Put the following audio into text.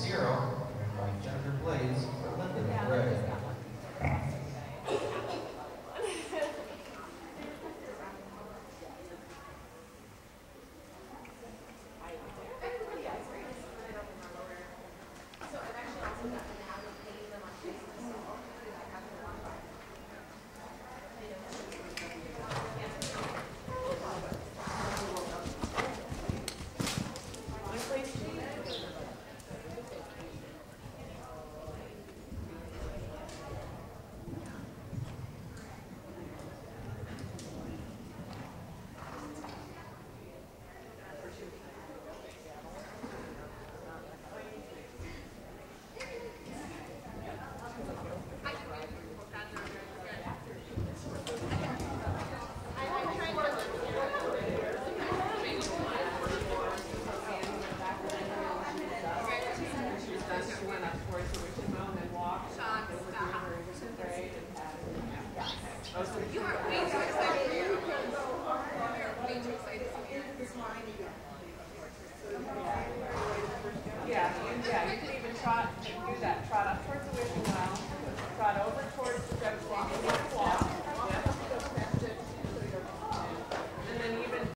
Zero, and by Jennifer Blaze for Linda Gray. You are way too excited. You are way too excited.